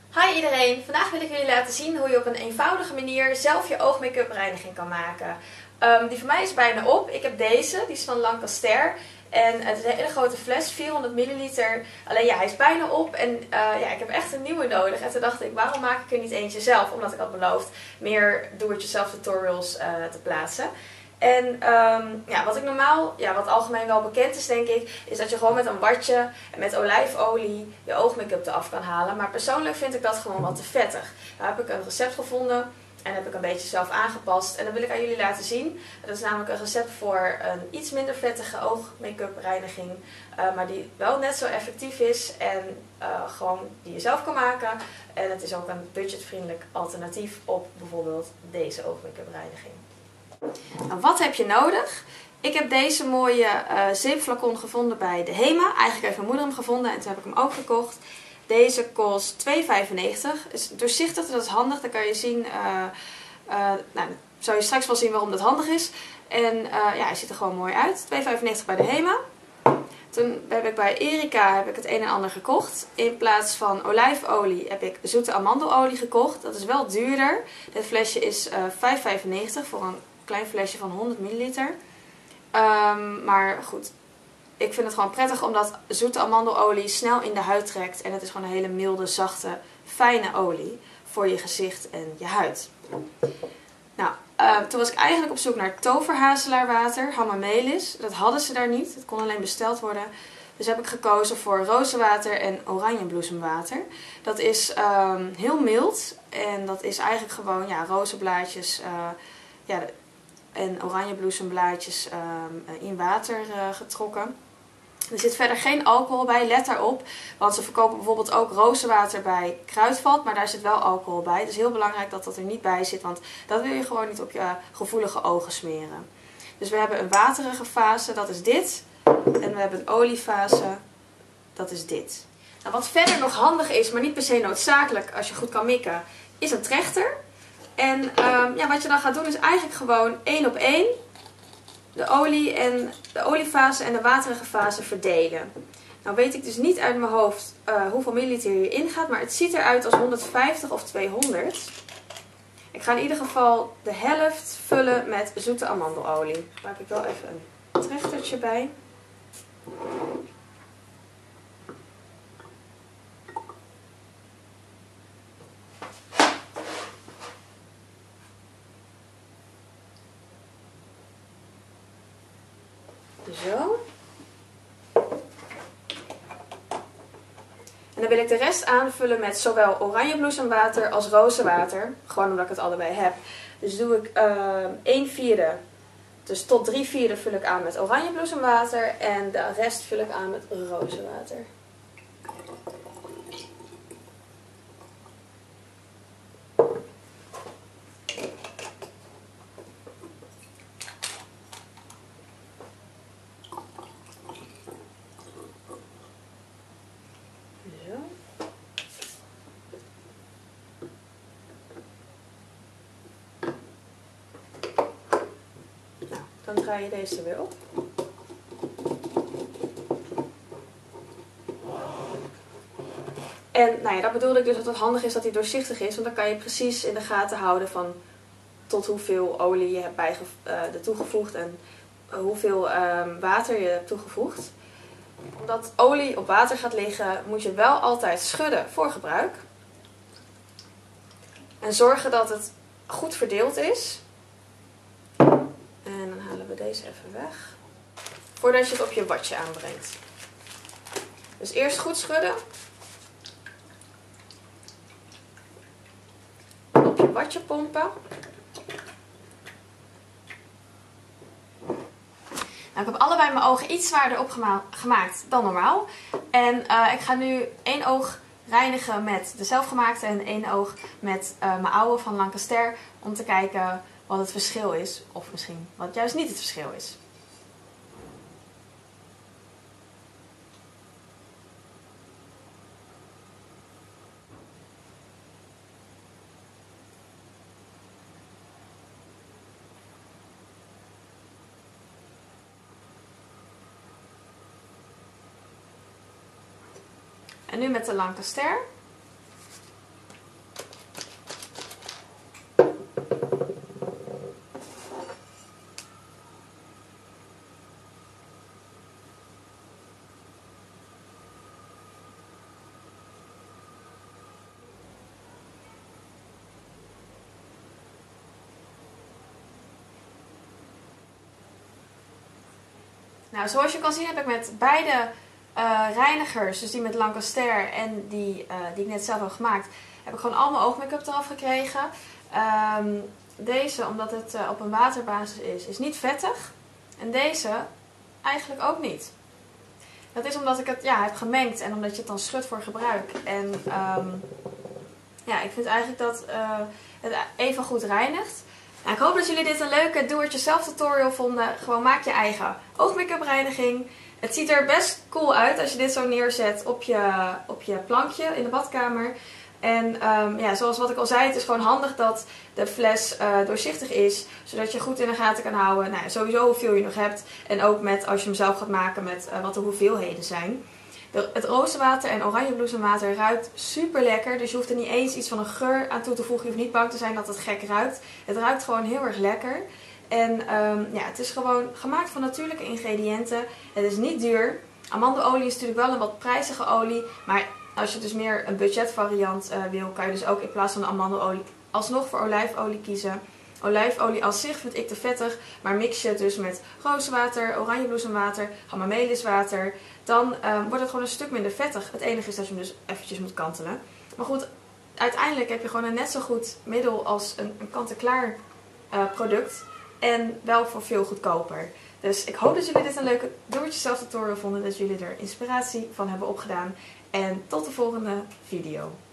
Hi iedereen! Vandaag wil ik jullie laten zien hoe je op een eenvoudige manier zelf je oogmake-up reiniging kan maken. Die van mij is bijna op. Ik heb deze, die is van Lancaster. En het is een hele grote fles, 400 milliliter. Alleen ja, hij is bijna op en ik heb echt een nieuwe nodig. En toen dacht ik, waarom maak ik er niet eentje zelf? Omdat ik had beloofd meer do-it-yourself tutorials te plaatsen. En wat algemeen wel bekend is denk ik, is dat je gewoon met een watje en met olijfolie je oogmake-up eraf kan halen. Maar persoonlijk vind ik dat gewoon wat te vettig. Daar heb ik een recept gevonden en heb ik een beetje zelf aangepast. En dat wil ik aan jullie laten zien. Dat is namelijk een recept voor een iets minder vettige oogmake-up reiniging. Maar die wel net zo effectief is en gewoon die je zelf kan maken. En het is ook een budgetvriendelijk alternatief op bijvoorbeeld deze oogmake-up reiniging. Nou, wat heb je nodig? Ik heb deze mooie zeepflacon gevonden bij de HEMA. Eigenlijk heeft mijn moeder hem gevonden en toen heb ik hem ook gekocht. Deze kost €2,95. Is doorzichtig, dat is handig. Dan kan je zien, zal je straks wel zien waarom dat handig is. En hij ziet er gewoon mooi uit. €2,95 bij de HEMA. Toen heb ik bij Erika het een en ander gekocht. In plaats van olijfolie heb ik zoete amandelolie gekocht. Dat is wel duurder. Dit flesje is €5,95 voor een klein flesje van 100 milliliter. Maar goed, ik vind het gewoon prettig omdat zoete amandelolie snel in de huid trekt. En het is gewoon een hele milde, zachte, fijne olie voor je gezicht en je huid. Nou, toen was ik eigenlijk op zoek naar toverhazelaarwater, hamamelis. Dat hadden ze daar niet, het kon alleen besteld worden. Dus heb ik gekozen voor rozenwater en oranjebloesemwater. Dat is heel mild en dat is eigenlijk gewoon rozenblaadjes en oranjebloesemblaadjes in water getrokken. Er zit verder geen alcohol bij, let daarop. Want ze verkopen bijvoorbeeld ook rozenwater bij Kruidvat, maar daar zit wel alcohol bij. Het is heel belangrijk dat dat er niet bij zit, want dat wil je gewoon niet op je gevoelige ogen smeren. Dus we hebben een waterige fase, dat is dit. En we hebben een oliefase, dat is dit. Nou, wat verder nog handig is, maar niet per se noodzakelijk als je goed kan mikken, is een trechter. En wat je dan gaat doen is eigenlijk gewoon 1 op 1 de oliefase en de waterige fase verdelen. Nou weet ik dus niet uit mijn hoofd hoeveel milliliter hierin gaat, maar het ziet eruit als 150 of 200. Ik ga in ieder geval de helft vullen met zoete amandelolie. Daar maak ik wel even een trechtertje bij. Zo. En dan wil ik de rest aanvullen met zowel oranjebloesemwater als rozenwater. Gewoon omdat ik het allebei heb. Dus doe ik 1/4. Dus tot 3/4 vul ik aan met oranjebloesemwater. En de rest vul ik aan met rozenwater. Dan draai je deze weer op. En dat bedoelde ik dus dat het handig is dat hij doorzichtig is. Want dan kan je precies in de gaten houden van tot hoeveel olie je hebt er toegevoegd en hoeveel water je hebt toegevoegd. Omdat olie op water gaat liggen, moet je wel altijd schudden voor gebruik. En zorgen dat het goed verdeeld is. En dan halen we deze even weg. Voordat je het op je watje aanbrengt. Dus eerst goed schudden. Op je watje pompen. Nou, ik heb allebei mijn ogen iets zwaarder opgemaakt dan normaal. En ik ga nu 1 oog reinigen met de zelfgemaakte en 1 oog met mijn oude van Lancaster. Om te kijken wat het verschil is. Of misschien wat juist niet het verschil is. En nu met de Lancaster. Nou, zoals je kan zien heb ik met beide reinigers, dus die met Lancaster en die ik net zelf heb gemaakt, heb ik gewoon al mijn oogmake-up eraf gekregen. Deze, omdat het op een waterbasis is niet vettig. En deze eigenlijk ook niet. Dat is omdat ik het heb gemengd en omdat je het dan schudt voor gebruik. En ik vind eigenlijk dat het even goed reinigt. Nou, ik hoop dat jullie dit een leuke do-it-yourself tutorial vonden. Gewoon maak je eigen oogmake-up reiniging. Het ziet er best cool uit als je dit zo neerzet op je plankje in de badkamer. En zoals wat ik al zei, het is gewoon handig dat de fles doorzichtig is. Zodat je goed in de gaten kan houden. Nou, sowieso hoeveel je nog hebt. En ook met als je hem zelf gaat maken met wat de hoeveelheden zijn. Het rozenwater en oranjebloesemwater ruikt super lekker. Dus je hoeft er niet eens iets van een geur aan toe te voegen. Je hoeft niet bang te zijn dat het gek ruikt. Het ruikt gewoon heel erg lekker. En het is gewoon gemaakt van natuurlijke ingrediënten. Het is niet duur. Amandelolie is natuurlijk wel een wat prijzige olie. Maar als je dus meer een budgetvariant wil, kan je dus ook in plaats van de amandelolie alsnog voor olijfolie kiezen. Olijfolie als zich vind ik te vettig, maar mix je het dus met rozenwater, oranjebloesemwater, gamameliswater, dan wordt het gewoon een stuk minder vettig. Het enige is dat je hem dus eventjes moet kantelen. Maar goed, uiteindelijk heb je gewoon een net zo goed middel als een kant-en-klaar product en wel voor veel goedkoper. Dus ik hoop dat jullie dit een leuke do-it-yourself tutorial vonden, dat jullie er inspiratie van hebben opgedaan. En tot de volgende video.